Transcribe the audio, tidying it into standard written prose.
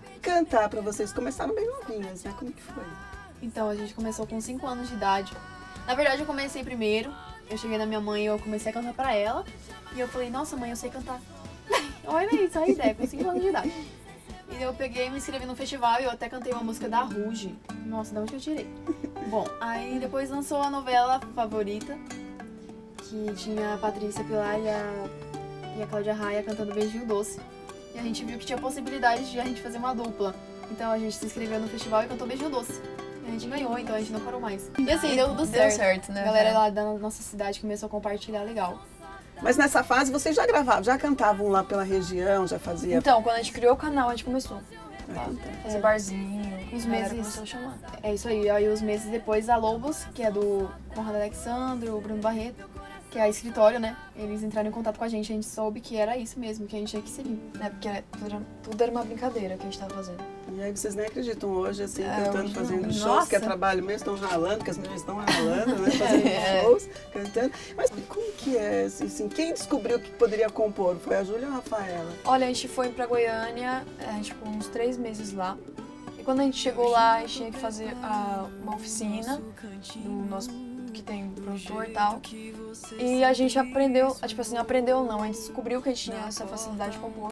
Cantar pra vocês, começaram bem novinhas, né? Como que foi? Então, a gente começou com 5 anos de idade. Na verdade, eu comecei primeiro. Eu cheguei na minha mãe e eu comecei a cantar pra ela. E eu falei, nossa mãe, eu sei cantar. Olha isso, a ideia, com 5 anos de idade. E eu peguei e me inscrevi no festival e eu até cantei uma música da Ruge. Nossa, de onde que eu tirei? Bom, aí depois lançou a novela Favorita, que tinha a Patrícia Pilar e a Cláudia Raia cantando Beijinho Doce. E a gente viu que tinha possibilidade de a gente fazer uma dupla. Então a gente se inscreveu no festival e cantou Beijinho Doce. E a gente ganhou, então a gente não parou mais. E assim, deu tudo certo. Deu certo, né? A galera lá da nossa cidade começou a compartilhar legal. Mas nessa fase vocês já gravavam, já cantavam lá pela região, já fazia... Então, quando a gente criou o canal, a gente começou. a cantar. Fazer barzinho, Uns a galera meses. começou a chamar. É isso aí. Aí os meses depois a Lobos, que é do Conrado Alexandre, o Bruno Barreto, que é a escritório, né? Eles entraram em contato com a gente soube que era isso mesmo, que a gente tinha que seguir. Né? Porque tudo era uma brincadeira que a gente tava fazendo. E aí vocês nem acreditam hoje, assim, É, cantando, hoje não. fazendo shows, Nossa. que é trabalho mesmo, estão ralando, que as meninas estão ralando, né? Fazendo shows, cantando. Mas como que é, assim, quem descobriu que poderia compor? Foi a Júlia ou a Rafaela? Olha, a gente foi pra Goiânia, a gente ficou uns 3 meses lá. E quando a gente chegou lá, a gente tinha que fazer uma oficina do nosso, que tem produtor e tal. E a gente aprendeu, tipo assim, aprendeu não, a gente descobriu que a gente tinha essa facilidade de compor.